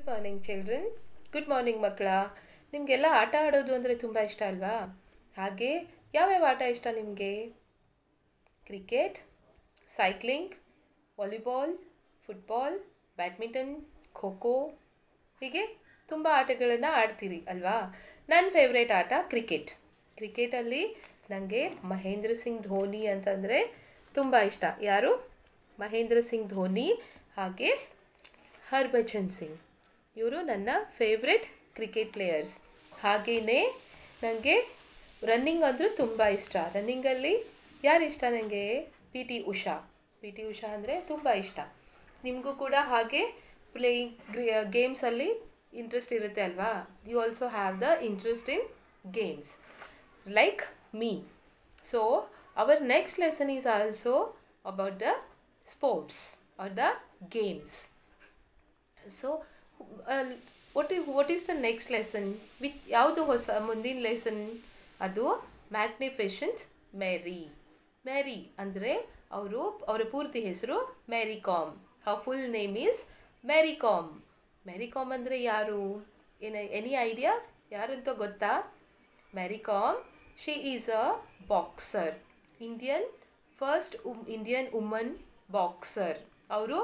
Good morning children. Good morning ಮಕ್ಕಳ. ನಿಮಗೆಲ್ಲ ಆಟ ಆಡೋದು ಅಂದರೆ ತುಂಬ ಇಷ್ಟ ಅಲ್ವಾ? ಹಾಗೆ ಯಾವ್ಯಾವ ಆಟ ಇಷ್ಟ ನಿಮಗೆ? Cricket, cycling, volleyball, football, badminton, kho kho, ಹೀಗೆ ತುಂಬ ಆಟಗಳನ್ನು ಆಡ್ತೀರಿ ಅಲ್ವಾ? ನನ್ನ ಫೇವ್ರೇಟ್ ಆಟ ಕ್ರಿಕೆಟ್. ಕ್ರಿಕೆಟಲ್ಲಿ ನನಗೆ ಮಹೇಂದ್ರ ಸಿಂಗ್ ಧೋನಿ ಅಂತಂದರೆ ತುಂಬ ಇಷ್ಟ. ಯಾರು? ಮಹೇಂದ್ರ ಸಿಂಗ್ ಧೋನಿ ಹಾಗೆ ಹರ್ಭಜನ್ ಸಿಂಗ್, ಇವರು ನನ್ನ ಫೇವ್ರೆಟ್ ಕ್ರಿಕೆಟ್ ಪ್ಲೇಯರ್ಸ್. ಹಾಗೆಯೇ ನನಗೆ ರನ್ನಿಂಗ್ ಅಂದರೂ ತುಂಬ ಇಷ್ಟ. ರನ್ನಿಂಗಲ್ಲಿ ಯಾರು ಇಷ್ಟ ನನಗೆ? P T Usha. P T Usha ಅಂದರೆ ತುಂಬ ಇಷ್ಟ. ನಿಮಗೂ ಕೂಡ ಹಾಗೆ ಗೇಮ್ಸಲ್ಲಿ ಇಂಟ್ರೆಸ್ಟ್ ಇರುತ್ತೆ ಅಲ್ವಾ? You also have the interest in games like me. So our next lesson is also about the sports are the games. So what is the next lesson? ಯಾವುದು ಹೊಸ ಮುಂದಿನ ಲೆಸನ್? ಅದು ಮ್ಯಾಗ್ನಿಫಿಷೆಂಟ್ ಮೇರಿ. ಮೇರಿ ಅಂದರೆ ಅವರ ಪೂರ್ತಿ ಹೆಸರು Mary Kom. Her full name is Mary Kom. Mary Kom ಅಂದರೆ ಯಾರು? Any idea? ಯಾರಂತ ಗೊತ್ತಾ? Mary Kom, she is a boxer. First Indian woman boxer. ಅವರು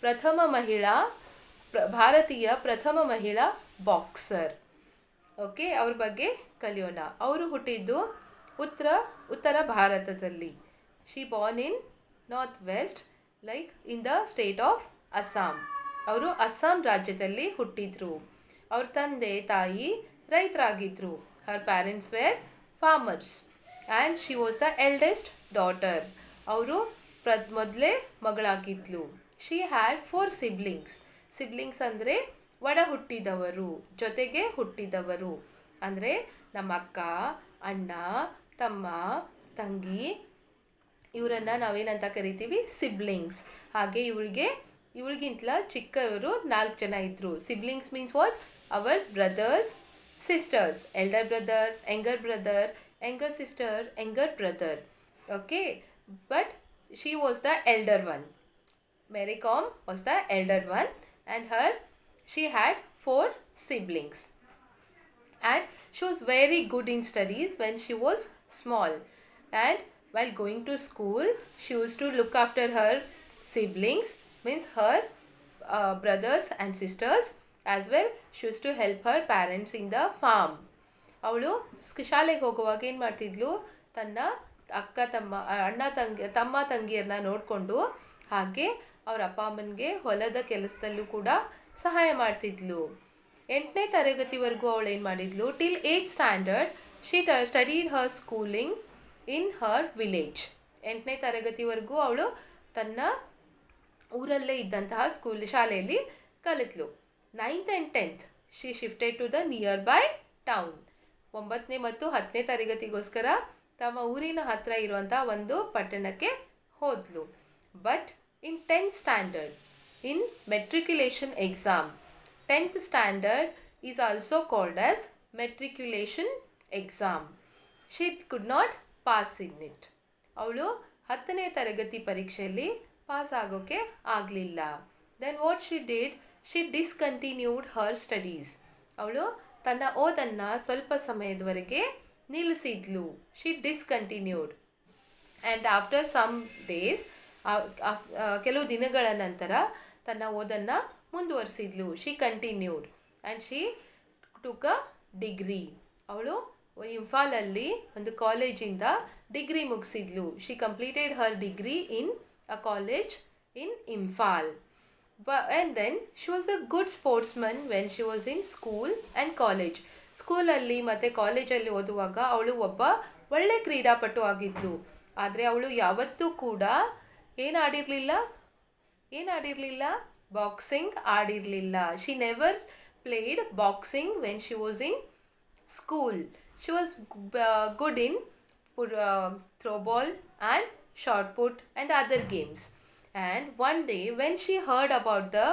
ಭಾರತೀಯ ಪ್ರಥಮ ಮಹಿಳಾ ಬಾಕ್ಸರ್. ಓಕೆ, ಅವ್ರ ಬಗ್ಗೆ ಕಲಿಯೋಣ. ಅವರು ಹುಟ್ಟಿದ್ದು ಉತ್ತರ ಭಾರತದಲ್ಲಿ. She born in north west, like in the state of Assam. ಅವರು ಅಸ್ಸಾಂ ರಾಜ್ಯದಲ್ಲಿ ಹುಟ್ಟಿದ್ರು. ಅವ್ರ ತಂದೆ ತಾಯಿ ರೈತರಾಗಿದ್ದರು. Her parents were farmers and she was the eldest daughter. ಅವರು ಮೊದಲೇ ಮಗಳಾಗಿದ್ಲು. She had 4 siblings. ಸಿಬ್ಲಿಂಗ್ಸ್ ಅಂದರೆ ಒಡ ಹುಟ್ಟಿದವರು, ಜೊತೆಗೆ ಹುಟ್ಟಿದವರು. ಅಂದರೆ ನಮ್ಮ ಅಕ್ಕ, ಅಣ್ಣ, ತಮ್ಮ, ತಂಗಿ, ಇವರನ್ನು ನಾವೇನಂತ ಕರಿತೀವಿ? ಸಿಬ್ಲಿಂಗ್ಸ್. ಹಾಗೆ ಇವಳಿಗಿಂತಲ ಚಿಕ್ಕವರು 4 ಜನ ಇದ್ದರು. Siblings means what? Our brothers, sisters. Elder brother, younger sister, younger brother. Okay, but she was the elder one. Mary Kom was the elder one, and she had 4 siblings. And she was very good in studies when she was small. And while going to school, she used to look after her siblings, means her brothers and sisters. As well, she used to help her parents in the farm. ಅವಳು ಶಾಲೆಗೆ ಹೋಗುವಾಗ ಏನು ಮಾಡ್ತಿದ್ಲು? ತನ್ನ ತಮ್ಮ ತಂಗಿಯರನ್ನ ನೋಡಿಕೊಂಡು ಹಾಗೆ ಅವ್ರ ಅಪ್ಪ ಅಮ್ಮನಿಗೆ ಹೊಲದ ಕೆಲಸದಲ್ಲೂ ಕೂಡ ಸಹಾಯ ಮಾಡ್ತಿದ್ಲು. 8ನೇ ತರಗತಿವರೆಗೂ ಅವಳು ಏನು ಮಾಡಿದ್ಲು? Till 8th standard she studied her schooling in her village. 8ನೇ ತರಗತಿವರೆಗೂ ಅವಳು ತನ್ನ ಊರಲ್ಲೇ ಇದ್ದಂತಹ ಶಾಲೆಯಲ್ಲಿ ಕಲಿತ್ಲು. 9th and 10th she shifted to the nearby town. 9ನೇ ಮತ್ತು 10ನೇ ತರಗತಿಗೋಸ್ಕರ ತಮ್ಮ ಊರಿನ ಹತ್ತಿರ ಇರುವಂಥ ಒಂದು ಪಟ್ಟಣಕ್ಕೆ ಹೋದ್ಲು. But in 10th standard, in matriculation exam, 10th standard is also called as matriculation exam. She could not pass in it. ಅವಳು 10ನೇ ತರಗತಿ ಪರೀಕ್ಷೆಯಲ್ಲಿ ಪಾಸ್ ಆಗೋಕ್ಕೆ ಆಗಲಿಲ್ಲ. Then what she did? She discontinued her studies. ಅವಳು ತನ್ನ ಓದನ್ನು ಸ್ವಲ್ಪ ಸಮಯದವರೆಗೆ ನಿಲ್ಲಿಸಿದ್ಲು. She discontinued. And after some days, ಕೆಲವು ದಿನಗಳ ನಂತರ ತನ್ನ ಓದನ್ನು ಮುಂದುವರಿಸಿದ್ಲು. She continued and she took a degree. ಅವಳು ಇಂಫಾಲಲ್ಲಿ ಒಂದು ಕಾಲೇಜಿಂದ ಡಿಗ್ರಿ ಮುಗಿಸಿದ್ಲು. She completed her degree in a college in Imphal. And then she was a good sportsman when she was in school and college. ಸ್ಕೂಲಲ್ಲಿ ಮತ್ತು ಕಾಲೇಜಲ್ಲಿ ಓದುವಾಗ ಅವಳು ಒಬ್ಬ ಒಳ್ಳೆ ಕ್ರೀಡಾಪಟು ಆಗಿದ್ಲು. ಆದರೆ ಅವಳು ಯಾವತ್ತೂ ಕೂಡ ಏನು ಆಡಿರಲಿಲ್ಲ? ಬಾಕ್ಸಿಂಗ್ ಆಡಿರಲಿಲ್ಲ. She never played boxing when she was in school. She was good in throwball and shot put and other games. And one day when she heard about the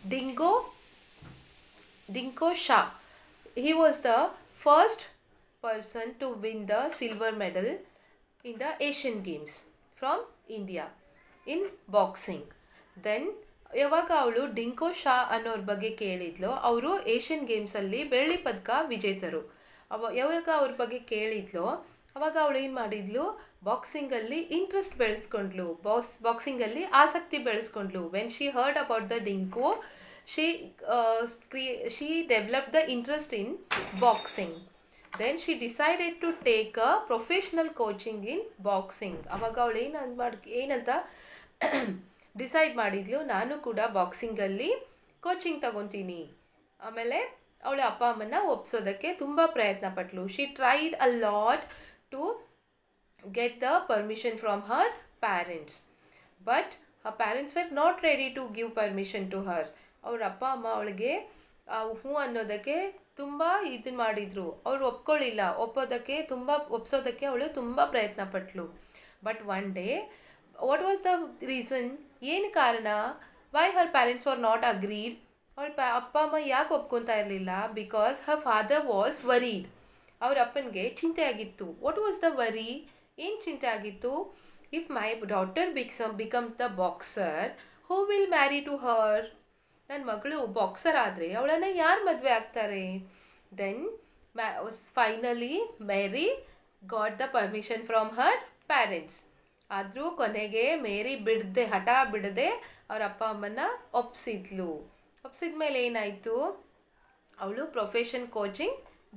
Dingko ಶಾ, he was the first person to win the silver medal in the Asian Games from India in boxing. Then ಯಾವಾಗ ಅವಳು ಡಿಂಕೋ ಶಾ ಅನ್ನೋರ ಬಗ್ಗೆ ಕೇಳಿದ್ಲು, ಅವರು Asian ಗೇಮ್ಸಲ್ಲಿ ಬೆಳ್ಳಿ ಪದಕ ವಿಜೇತರು. ಯಾವಾಗ ಅವ್ರ ಬಗ್ಗೆ ಕೇಳಿದ್ಲು ಅವಾಗ ಅವಳು ಏನು ಮಾಡಿದ್ಲು, ಬಾಕ್ಸಿಂಗಲ್ಲಿ ಇಂಟ್ರೆಸ್ಟ್ ಬೆಳೆಸ್ಕೊಂಡ್ಲು, ಬಾಕ್ಸಿಂಗಲ್ಲಿ ಆಸಕ್ತಿ ಬೆಳೆಸ್ಕೊಂಡ್ಲು. When she heard about the Dingko she developed the interest in boxing. Then she decided to take a professional coaching in boxing. ಅವಾಗ ಅವಳು ಏನಂತ ಡಿಸೈಡ್ ಮಾಡಿದ್ಲು, ನಾನು ಕೂಡ ಬಾಕ್ಸಿಂಗಲ್ಲಿ ಕೋಚಿಂಗ್ ತಗೊತೀನಿ. ಆಮೇಲೆ ಅವಳ ಅಪ್ಪ ಅಮ್ಮನ ಒಪ್ಸೋದಕ್ಕೆ ತುಂಬ ಪ್ರಯತ್ನ ಪಟ್ಲು. She tried a lot to get the permission from her parents, but her parents were not ready to give permission to her. ಅವ್ರ ಅಪ್ಪ ಅಮ್ಮ ಅವಳಿಗೆ ಹ್ಞೂ ಅನ್ನೋದಕ್ಕೆ ತುಂಬ ಇದನ್ನು ಮಾಡಿದರು, ಅವಳು ಒಪ್ಸೋದಕ್ಕೆ ಅವಳು ತುಂಬ ಪ್ರಯತ್ನ ಪಟ್ಲು. But one day what was the reason, ಏನು ಕಾರಣ, why her parents are not agreed, ಅವಳ ಅಪ್ಪ ಅಮ್ಮ ಯಾಕೆ ಒಪ್ಕೊತಾ ಇರಲಿಲ್ಲ? Because her father was worried. ಅವ್ರ ಅಪ್ಪನಿಗೆ ಚಿಂತೆ ಆಗಿತ್ತು. ವಾಟ್ ವಾಸ್ ದ ವರಿ, ಏನು ಚಿಂತೆ ಆಗಿತ್ತು? If my daughter becomes the boxer, who will marry to her? ನನ್ನ ಮಗಳು ಬಾಕ್ಸರ್ ಆದರೆ ಅವಳನ್ನು ಯಾರು ಮದುವೆ ಆಗ್ತಾರೆ? Then finally Mary got the permission from her parents. ಆದರೂ ಕೊನೆಗೆ ಮೇರಿ ಹಠ ಬಿಡದೆ ಅವ್ರ ಅಪ್ಪ ಅಮ್ಮನ ಒಪ್ಸಿದ್ಲು. ಒಪ್ಸಿದ ಮೇಲೆ ಏನಾಯಿತು, ಅವಳು ಪ್ರೊಫೆಷನಲ್ ಕೋಚಿಂಗ್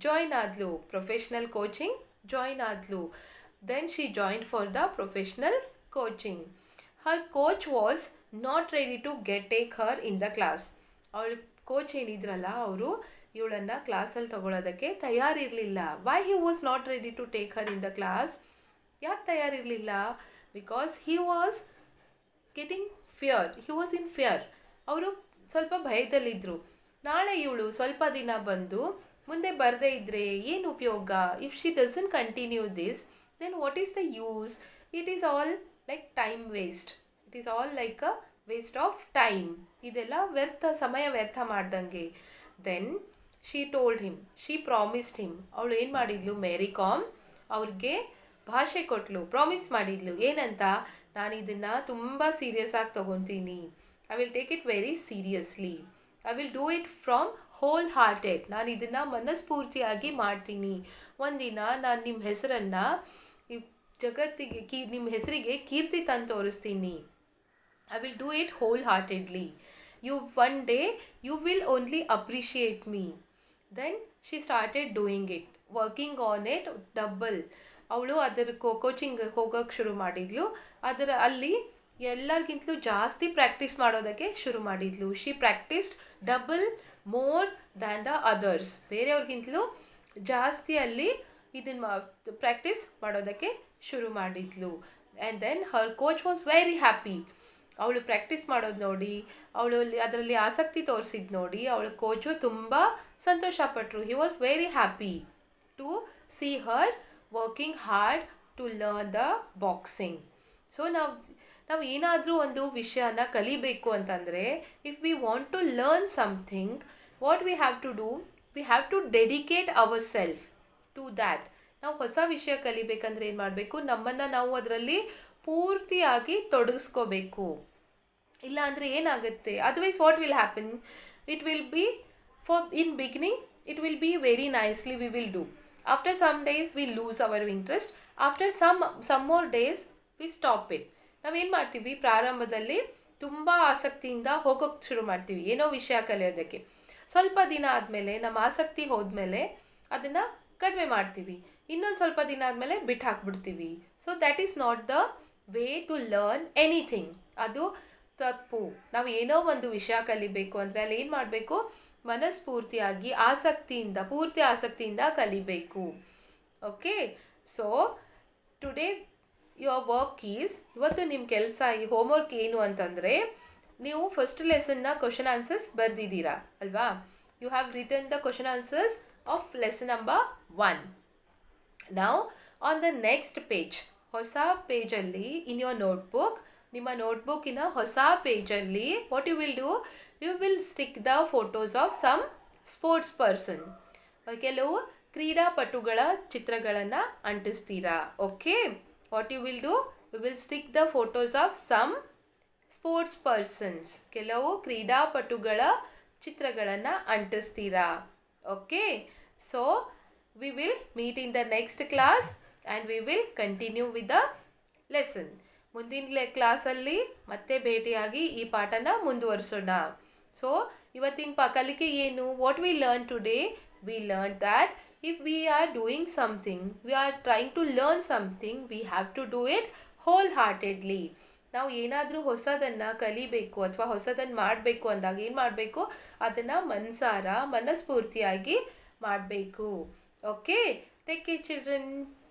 ಜಾಯ್ನ್ ಆದ್ಲು. Then she join for the professional coaching. Her coach was not ready to take her in the class. ಅವಳ ಕೋಚ್ ಏನಿದ್ರಲ್ಲ ಅವರು ಇವಳನ್ನು ಕ್ಲಾಸಲ್ಲಿ ತಗೊಳ್ಳೋದಕ್ಕೆ ತಯಾರಿರಲಿಲ್ಲ. Why he was not ready to take her in the class? ಯಾಕೆ ತಯಾರಿರಲಿಲ್ಲ? Because he was in fear. ಅವರು ಸ್ವಲ್ಪ ಭಯದಲ್ಲಿದ್ದರು. ನಾಳೆ ಇವಳು ಸ್ವಲ್ಪ ದಿನ ಬಂದು ಮುಂದೆ ಬರದೇ ಇದ್ದರೆ ಏನು ಉಪಯೋಗ? If she doesn't continue this, then what is the use? It is all like time waste. It is all like a waste of time. ಇದೆಲ್ಲ ಸಮಯ ವ್ಯರ್ಥ ಮಾಡ್ದಂಗೆ. Then she promised him. ಅವಳು ಏನು ಮಾಡಿದ್ಲು, ಮೇರಿ ಕಾಮ್ ಅವ್ರಿಗೆ ಭಾಷೆ ಕೊಟ್ಟಳು, ಪ್ರಾಮಿಸ್ ಮಾಡಿದ್ಲು. ಏನಂತ, ನಾನು ಇದನ್ನು ತುಂಬ ಸೀರಿಯಸ್ ಆಗಿ ತೊಗೊತೀನಿ. I will take it very seriously. I will do it from whole hearted. ನಾನು ಇದನ್ನು ಮನಸ್ಫೂರ್ತಿಯಾಗಿ ಮಾಡ್ತೀನಿ. ಒಂದಿನ ನಾನು ನಿಮ್ಮ ಹೆಸರನ್ನು ಈ ಜಗತ್ತಿಗೆ ನಿಮ್ಮ ಹೆಸರಿಗೆ ಕೀರ್ತಿ ತಂದು ತೋರಿಸ್ತೀನಿ. I will do it wholeheartedly. One day you will only appreciate me. Then she started doing it, working on it double. ಅವಳು ಅದರ ಕೋಚಿಂಗ್ ಹೋಗೋಕ್ಕೆ ಶುರು ಮಾಡಿದ್ಲು. ಅಲ್ಲಿ ಎಲ್ಲರಿಗಿಂತಲೂ ಜಾಸ್ತಿ ಪ್ರಾಕ್ಟೀಸ್ ಮಾಡೋದಕ್ಕೆ ಶುರು ಮಾಡಿದ್ಲು. She practised double more than the others. ಬೇರೆಯವ್ರಿಗಿಂತಲೂ ಜಾಸ್ತಿ ಅಲ್ಲಿ ಇದನ್ನು ಪ್ರಾಕ್ಟೀಸ್ ಮಾಡೋದಕ್ಕೆ ಶುರು ಮಾಡಿದ್ಲು. And then her coach was very happy. ಅವಳು ಪ್ರಾಕ್ಟೀಸ್ ಮಾಡೋದು ನೋಡಿ, ಅವಳು ಅದರಲ್ಲಿ ಆಸಕ್ತಿ ತೋರಿಸಿದ್ದು ನೋಡಿ ಅವಳ ಕೋಚು ತುಂಬ ಸಂತೋಷಪಟ್ಟರು. He was very happy to see her working hard to learn the boxing. So ನಾವು ಏನಾದರೂ ಒಂದು ವಿಷಯನ ಕಲಿಬೇಕು ಅಂತಂದರೆ, if we want to learn something, what we have to do, we have to dedicate our self to that. ನಾವು ಹೊಸ ವಿಷಯ ಕಲಿಬೇಕಂದ್ರೆ ಏನು ಮಾಡಬೇಕು, ನಮ್ಮನ್ನು ನಾವು ಅದರಲ್ಲಿ ಪೂರ್ತಿಯಾಗಿ ತೊಡಗಿಸ್ಕೋಬೇಕು. ಇಲ್ಲ ಅಂದರೆ ಏನಾಗುತ್ತೆ, otherwise what will happen, it will be in beginning it will be very nicely we will do. After some days we lose our interest. After some more days we stop it. ನಾವೇನು ಮಾಡ್ತೀವಿ, ಪ್ರಾರಂಭದಲ್ಲಿ ತುಂಬ ಆಸಕ್ತಿಯಿಂದ ಹೋಗೋಕ್ಕೆ ಶುರು ಮಾಡ್ತೀವಿ ಏನೋ ವಿಷಯ ಕಲಿಯೋದಕ್ಕೆ. ಸ್ವಲ್ಪ ದಿನ ಆದಮೇಲೆ ನಮ್ಮ ಆಸಕ್ತಿ ಹೋದ್ಮೇಲೆ ಅದನ್ನು ಕಡಿಮೆ ಮಾಡ್ತೀವಿ. ಇನ್ನೊಂದು ಸ್ವಲ್ಪ ದಿನ ಆದಮೇಲೆ ಬಿಟ್ಟು ಹಾಕ್ಬಿಡ್ತೀವಿ. So that is not the way to learn anything. ಅದು ತಪ್ಪು. ನಾವು ಏನೋ ಒಂದು ವಿಷಯ ಕಲಿಬೇಕು ಅಂದರೆ ಅಲ್ಲಿ ಏನು ಮಾಡಬೇಕು, ಮನಸ್ಫೂರ್ತಿಯಾಗಿ ಪೂರ್ತಿ ಆಸಕ್ತಿಯಿಂದ ಕಲಿಬೇಕು. Okay, so today your work is, ಇವತ್ತು ನಿಮ್ಮ ಕೆಲಸ, ಈ ಹೋಮ್ವರ್ಕ್ ಏನು ಅಂತಂದರೆ, ನೀವು ಫಸ್ಟ್ ಲೆಸನ್ನ ಕ್ವಶನ್ ಆನ್ಸರ್ಸ್ ಬರೆದಿದ್ದೀರಾ ಅಲ್ವಾ? You have written the question answers of lesson number 1. ನಾವು ಆನ್ ದ ನೆಕ್ಸ್ಟ್ ಪೇಜ್, ಹೊಸ ಪೇಜಲ್ಲಿ ಇನ್ ಯೋರ್ ನೋಟ್ಬುಕ್, ನಿಮ್ಮ ನೋಟ್ಬುಕ್ಕಿನ ಹೊಸ ಪೇಜಲ್ಲಿ what you will do, you will stick the photos of some sports person. ಕೆಲವು ಕ್ರೀಡಾಪಟುಗಳ ಚಿತ್ರಗಳನ್ನು ಅಂಟಿಸ್ತೀರಾ. Okay, what you will do, you will stick the photos of some sports persons, ಕೆಲವು ಕ್ರೀಡಾಪಟುಗಳ ಚಿತ್ರಗಳನ್ನು ಅಂಟಿಸ್ತೀರಾ. Okay, so we will meet in the next class and we will continue with the lesson. ಮುಂದಿನ ಕ್ಲಾಸಲ್ಲಿ ಮತ್ತೆ ಭೇಟಿಯಾಗಿ ಈ ಪಾಠನ ಮುಂದುವರಿಸೋಣ. ಸೊ ಇವತ್ತಿನ ಕಲಿಕೆ ಏನು? What we learn today? We learn that if we are doing something, we are trying to learn something, we have to do it wholeheartedly. ನಾವು ಏನಾದರೂ ಹೊಸದನ್ನು ಕಲಿಬೇಕು ಅಥವಾ ಹೊಸದನ್ನು ಮಾಡಬೇಕು ಅಂದಾಗ ಏನು ಮಾಡಬೇಕು? ಅದನ್ನು ಮನಸ್ಪೂರ್ತಿಯಾಗಿ ಮಾಡಬೇಕು. Okay, take care children.